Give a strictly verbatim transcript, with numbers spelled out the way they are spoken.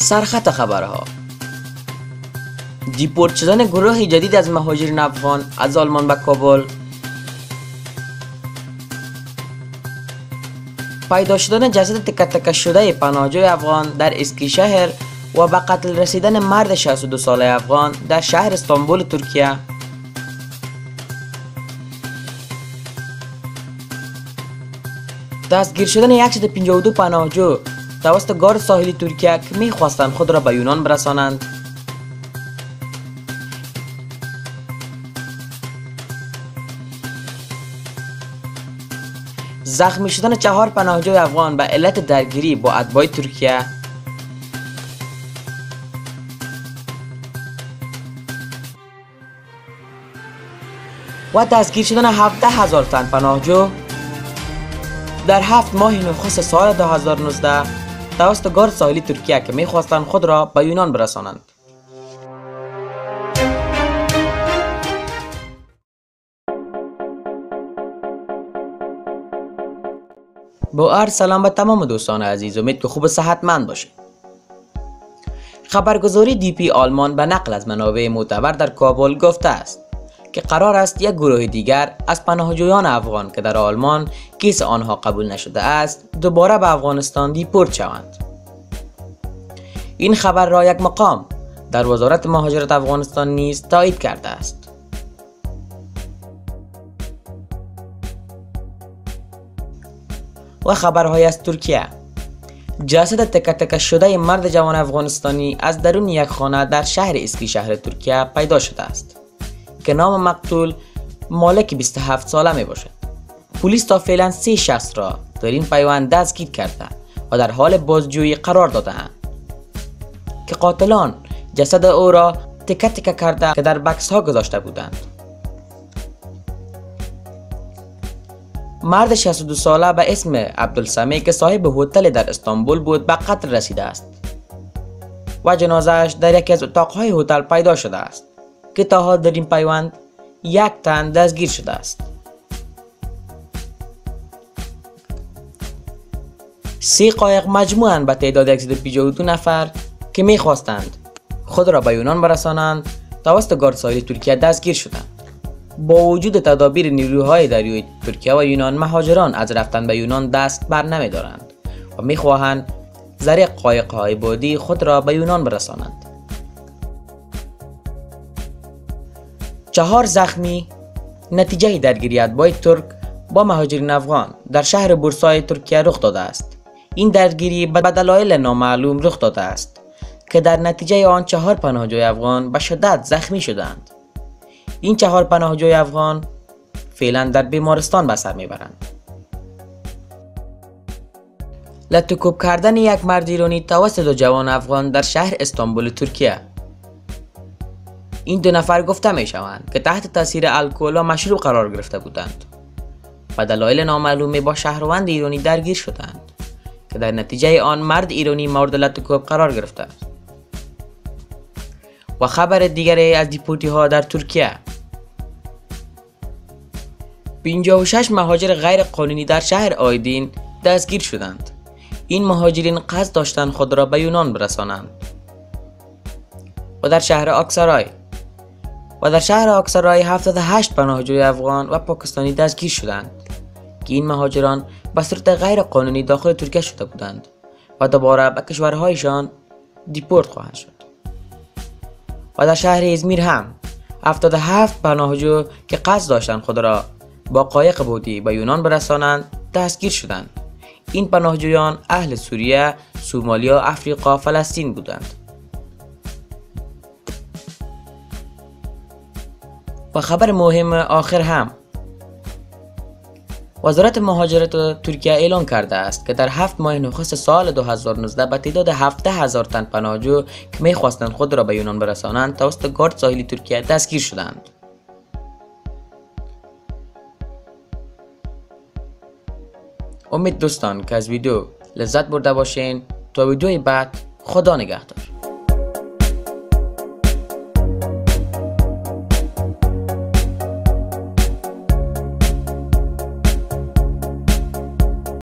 سرخط خبرها: دیپورت شدن گروه جدید از مهاجرین افغان از آلمان به کابل، پیدا شدن جسد تکه تکه شده پناهجوی افغان در اسکی شهر و به قتل رسیدن مرد شصت و دو ساله افغان در شهر استانبول ترکیه، دستگیر شدن صد و پنجاه و دو پناهجو توسط گارد ساحلی ترکیه که می‌خواستند خود را به یونان برسانند، زخمی شدن چهار پناهجوی افغان به علت درگیری با اتباع ترکیه، و دستگیر شدن هفده هزار تن پناهجو در هفت ماه نخست سال دو هزار و نوزده توسط گارد ساحلی ترکیه که می‌خواستند خود را به یونان برسانند. با عرض سلام به تمام دوستان عزیز، امید که خوب و صحتمند باشید. خبرگزاری دی پی آلمان به نقل از منابع معتبر در کابل گفته است که قرار است یک گروه دیگر از پناهجویان افغان که در آلمان کیس آنها قبول نشده است دوباره به افغانستان دیپورت شوند. این خبر را یک مقام در وزارت مهاجرت افغانستان نیز تایید کرده است. و خبرهای از ترکیه: جسد تکه تکه شده مرد جوان افغانستانی از درون یک خانه در شهر اسکی شهر ترکیه پیدا شده است که نام مقتول مالک بیست و هفت ساله می باشد. پلیس تا فعلا سه شخص را در این پیوند دستگیر کرده و در حال بازجویی قرار داده‌اند که قاتلان جسد او را تکه تکه کرده که در بکس ها گذاشته بودند. مرد شصت و دو ساله به اسم عبدالسمی که صاحب هتل در استانبول بود به قتل رسیده است و جنازه‌اش در یکی از اتاقهای هتل پیدا شده است که تا حال در این پیوند یک تن دستگیر شده است. سه قایق مجموعاً به تعداد صد و پنجاه و دو نفر که می‌خواستند خود را به یونان برسانند توسط گارد ساحلی ترکیه دستگیر شدند. با وجود تدابیر نیروهای دریایی ترکیه و یونان، مهاجران از رفتن به یونان دست بر نمی‌دارند و می‌خواهند زریق قایق‌های بادی خود را به یونان برسانند. چهار زخمی نتیجه درگیری اتباع ترک با مهاجرین افغان در شهر بورسای ترکیه رخ داده است. این درگیری به دلایل نامعلوم رخ داده است که در نتیجه آن چهار پناهجوی افغان به شدت زخمی شدند. این چهار پناهجوی افغان فعلا در بیمارستان به سر میبرند. لطوکوب کردن یک مرد ایرانی توسط دو جوان افغان در شهر استانبول ترکیه. این دو نفر گفته می شوند که تحت تاثیر الکل و مشروب قرار گرفته بودند و دلایل نامعلومی با شهروند ایرانی درگیر شدند که در نتیجه آن مرد ایرانی مورد لطوکوب قرار گرفته است. و خبر دیگری از دیپورتی ها در ترکیه: پنجاه و شش مهاجر غیر قانونی در شهر آیدین دستگیر شدند. این مهاجرین قصد داشتند خود را به یونان برسانند. و در شهر آکسارای و در شهر آکسارای هفتاد و هشت پناهجوی افغان و پاکستانی دستگیر شدند که این مهاجران به صورت غیر قانونی داخل ترکیه شده بودند و دوباره به کشورهایشان دیپورت خواهند شد. و در شهر ازمیر هم هفتاد و هفت پناهجو که قصد داشتند خود را با قایق بادی به یونان برسانند دستگیر شدند. این پناهجویان اهل سوریه، سومالیا، افریقا، فلسطین بودند. و خبر مهم آخر هم: وزارت مهاجرت ترکیه اعلام کرده است که در هفت ماه نخست سال دو هزار و نوزده به تعداد هفده هزار تن پناهجو که می‌خواستند خود را به یونان برسانند توسط گارد ساحلی ترکیه دستگیر شدند. امید دوستان که از ویدیو لذت برده باشین. تا ویدیوی بعد، خدا نگهدار.